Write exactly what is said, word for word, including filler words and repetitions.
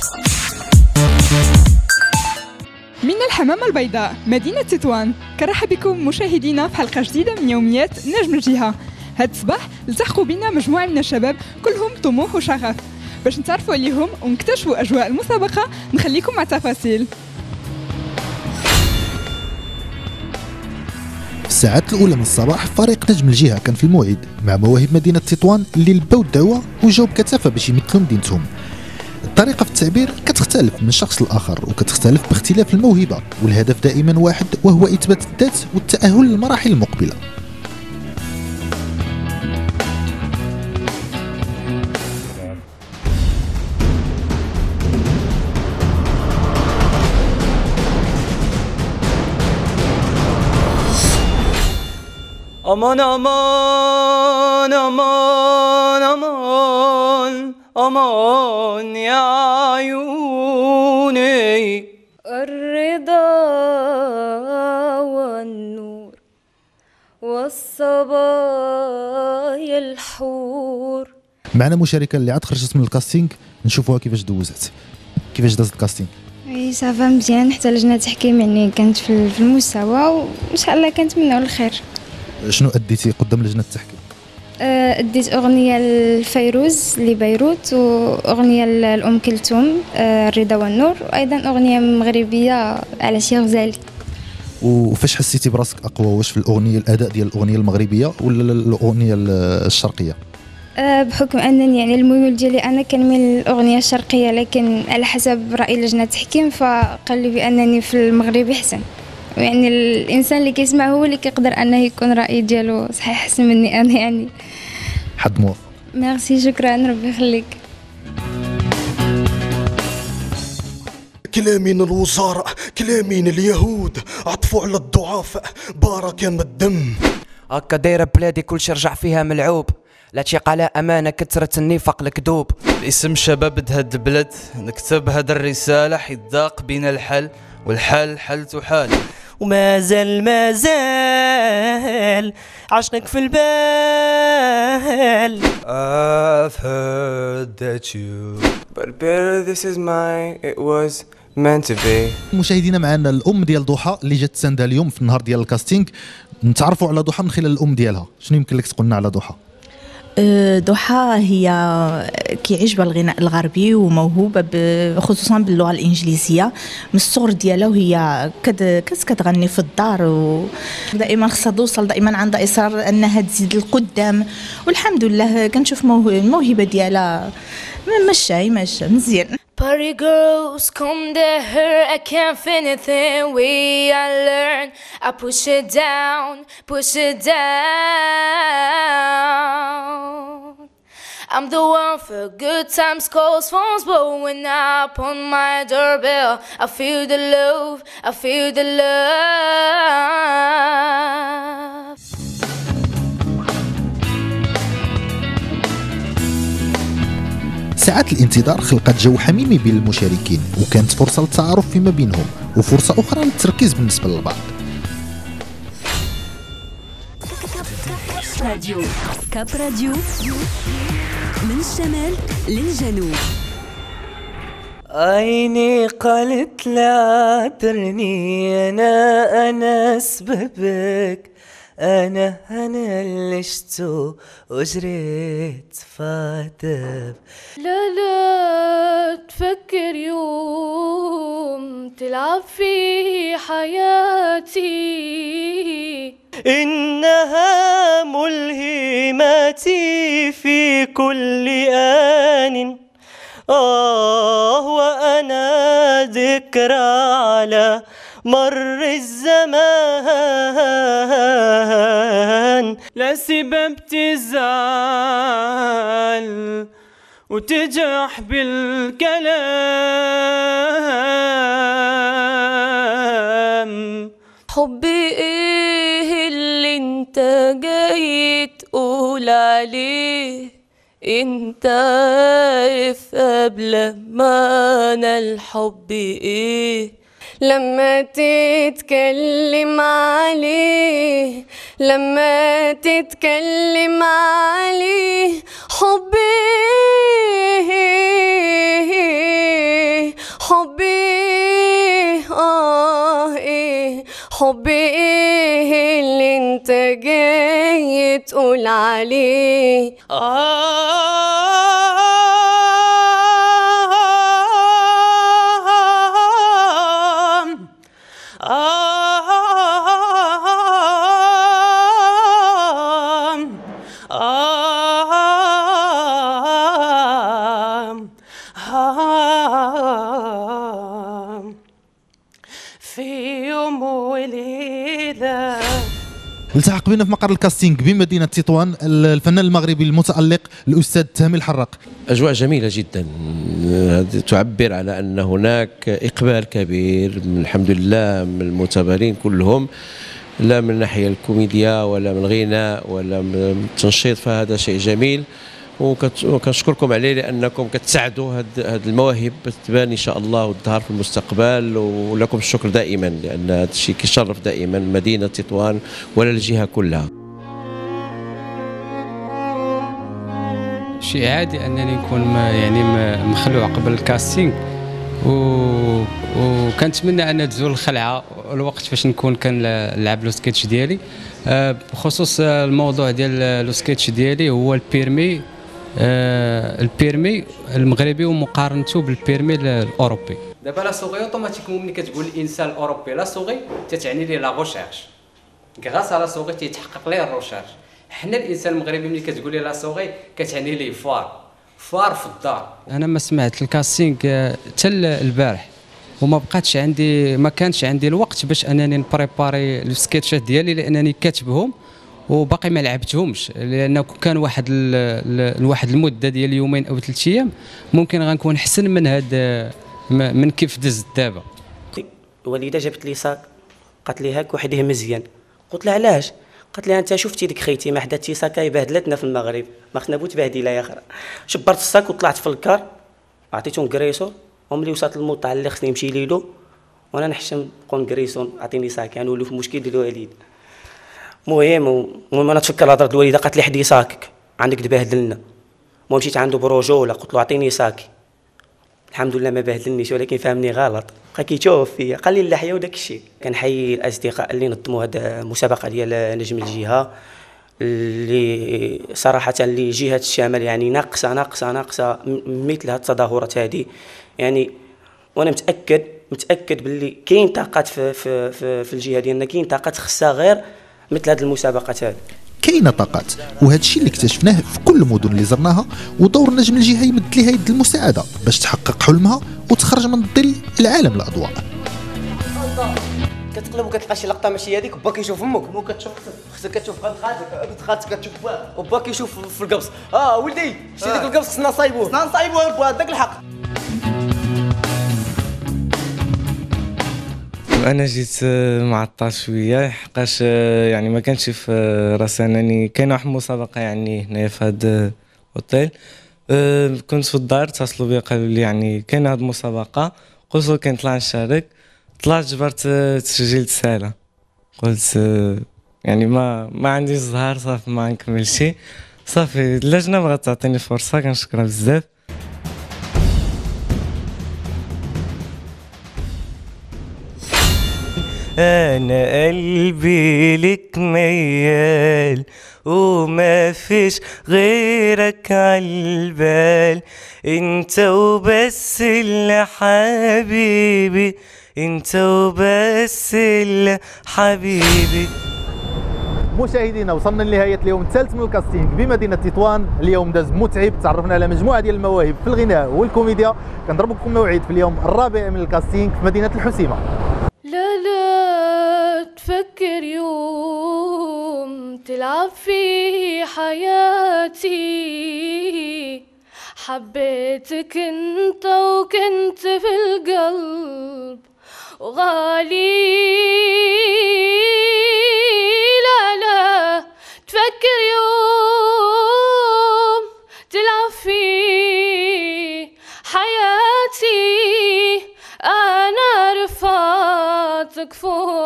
من الحمامة البيضاء مدينة تطوان، كرحب بكم مشاهدينا في حلقة جديدة من يوميات نجم الجهة. هاد الصباح التحقوا بنا مجموعة من الشباب كلهم طموح وشغف. باش نتعرفوا عليهم ونكتشفوا أجواء المسابقة نخليكم مع تفاصيل. في الساعات الأولى من الصباح فريق نجم الجهة كان في الموعد مع مواهب مدينة تطوان اللي لباو الدعوة وجاوا بكثافة باش يمثلوا مدينتهم. الطريقة في التعبير كتختلف من شخص لآخر وكتختلف باختلاف الموهبة، والهدف دائما واحد وهو إثبات الذات والتأهل للمراحل المقبلة. أمان أمان أمان أمان أمان يا عيوني، الرضا والنور والصبايا الحور. معنا مشاركة اللي عاد خرجت من الكاستينغ، نشوفوها كيفاش دوزت. كيفاش دازت الكاستينغ؟ اي صافا مزيان، حتى لجنة التحكيم يعني كانت في المستوى وان شاء الله كنتمناو الخير. شنو اديتي قدام لجنة التحكيم؟ اديت اغنيه لفيروز لبيروت واغنيه لام كلثوم الرضا والنور، وايضا اغنيه مغربيه على شي غزالي. وفاش حسيتي براسك اقوى، واش في الاغنيه الاداء ديال الاغنيه المغربيه ولا الاغنيه الشرقيه؟ بحكم انني يعني الميول ديالي انا كنميل للاغنيه الشرقيه، لكن على حسب راي لجنه التحكيم فقال لي بانني في المغربي احسن. يعني الانسان اللي كيسمع هو اللي كيقدر انه يكون راي ديالو صحيح احسن مني انا. يعني حد موافق. ميرسي، شكرا، ربي يخليك. كلامين الوزراء، كلامين اليهود، عطفوا على الضعفاء بركة من الدم. هكا دايرة بلادي كلشي رجع فيها ملعوب، لا تشيق على أمانة كثرة النفاق الكذوب. باسم شباب هاد البلد نكتب هاد الرسالة حيت ضاق بين الحل والحل حلت حال، وما زال ما زال عشقك في البال. I've heard that you but better this is mine, it was meant to be. مشاهدينا معنا الام ديال ضحى اللي جات تساندها اليوم في النهار ديال الكاستينغ. نتعرفوا على ضحى من خلال الام ديالها. شنو يمكن لك تقول لنا على ضحى؟ ضحى هي كيعجبها الغناء الغربي وموهوبه خصوصا باللغه الانجليزيه من الصغر ديالها، وهي كانت كتغني في الدار ودائما خصها توصل، دائما عندها اصرار انها تزيد القدام، والحمد لله كنشوف الموهبه ديالها ماشيه ماشيه مزيان. Party girls come to her, I can't fit anything we I learn. I push it down, push it down. I'm the one for good times, calls, phones blowing up on my doorbell. I feel the love, I feel the love. ساعات الانتظار خلقت جو حميمي بين المشاركين، وكانت فرصة للتعارف فيما بينهم وفرصة أخرى للتركيز بالنسبة للبعض. راديو كاب راديو من الشمال للجنوب. عيني قالت لا ترني أنا أنا سببك، أنا أنا اللي شتو وجريت فاتب. لا لا تفكر يوم تلعب في حياتي، إنها ملهماتي في كل آن. آه وأنا ذكرى على مر الزمان، لا سبب تزعل وتجرح بالكلام. حبي ايه اللي انت جاي تقول عليه، انت عارف قبل ما انا الحب ايه، لما تتكلم عليه، لما تتكلم عليه حبي حبي آه إيه حبي إيه اللي انت جاي تقول عليه آه التحق بنا في مقر الكاستينغ بمدينة تطوان الفنان المغربي المتألق الأستاذ تامي الحراق. أجواء جميلة جدا تعبر على أن هناك إقبال كبير الحمد لله من المعتبرين كلهم، لا من الناحية الكوميديا ولا من الغناء ولا من التنشيط، فهذا شيء جميل وكنشكركم عليه لأنكم كتساعدوا هذه المواهب تبان إن شاء الله وتظهر في المستقبل، ولكم الشكر دائما لأن هذا الشيء كيشرف دائما مدينة تطوان ولا الجهة كلها. شيء عادي أنني نكون يعني مخلوع قبل الكاستينغ و... وكنتمنى أن تزول الخلعة الوقت باش نكون كنلعب لو سكيتش ديالي. بخصوص الموضوع ديال لو سكيتش ديالي هو البيرمي البيرمي المغربي ومقارنته بالبيرمي الاوروبي. دابا لا سوغي اوتوماتيكمون ملي كتقول الانسان الاوروبي لا سوغي تتعني ليه لا ريشيرش، غراس على سوغي تيتحقق ليه الريشيرش. حنا الانسان المغربي ملي كتقول ليه لا سوغي كتعني ليه فار فار في الدار. انا ما سمعت الكاستينغ حتى البارح وما بقاتش عندي ما كانش عندي الوقت باش انني نبريباري السكيتشات ديالي لانني كاتبهم وباقي ما لعبتهمش، لانه كان واحد الواحد المده ديال يومين او ثلاث ايام ممكن غنكون احسن من هاد من كيف دزت دابا. الوالده جابت لي صاك قالت لي هاك وحده مزيان، قلت لها علاش؟ قالت لي انت شفتي ديك خيتي ما حداتي صاكاي بهدلتنا في المغرب ما خصنا بو تبهديله يا اخرى. شبرت الصاك وطلعت في الكار عطيتهم كريسون وملي وصلت للموطع اللي خصني نمشي ليلو وانا نحشم نقول كريسون عطيني صاك نولوا في مشكل ديال الوالد. المهم المهم انا تفكر هضره الوالده قالت لي حدي صاكك عندك تبهدلنا. مو مشيت عنده برجوله قلت له عطيني صاكي، الحمد لله ما بهدلنيش ولكن فهمني غلط بقى كيشوف فيا قال لي اللحيه وداك الشيء. كنحيي الاصدقاء اللي نظموا هذه المسابقه ديال نجم الجهه اللي صراحه اللي جهه الشمال يعني ناقصه ناقصه ناقصه مثل هذه التظاهرات هذه يعني. وانا متاكد متاكد باللي كاين طاقات في في في, في الجهه ديالنا، كاين طاقات خصها غير مثل هذه المسابقات هذه. كاينه طاقات وهذا الشيء اللي اكتشفناه في كل المدن اللي زرناها، ودور نجم الجهه يمد ليها يد المساعده باش تحقق حلمها وتخرج من الظل العالم الاضواء. كتقلب وكتلقى شي لقطه ماشي هذيك با كيشوف امك مو كتشوف خصك كتشوف خالتك بنت خالتك كتشوف وبا كيشوف في القبص. اه ولدي شي ديك القبص خصنا نصايبوه خصنا نصايبوه با داك الحق. انا جيت معطل شويه حقاش يعني ما كانش في راسي انني كاينه واحد المسابقه يعني هنايا في هذا الاوتيل. كنت في الدار اتصلوا بي قالوا لي يعني كاينه هذه المسابقه، قلت لهم كنطلع نشارك. طلعت جبرت تسجيل ساله قلت يعني ما ما عنديش الزهر صافي ما نكملش صافي. اللجنه بغات تعطيني فرصه كنشكرها بزاف. أنا قلبي لك ميال وما فيش غيرك عالبال، انت وبس اللي حبيبي انت وبس اللي حبيبي. مشاهدينا وصلنا لنهاية اليوم الثالث من الكاستينغ بمدينة تطوان. اليوم داز متعب، تعرفنا على مجموعة ديال المواهب في الغناء والكوميديا. كنضربكم موعد في اليوم الرابع من الكاستينغ في مدينة الحسيمة. لا لا تفكر يوم تلعب في حياتي، حبيتك انت وكنت في القلب وغالي. لا لا تفكر يوم تلعب في حياتي، أنا رفعتك فوق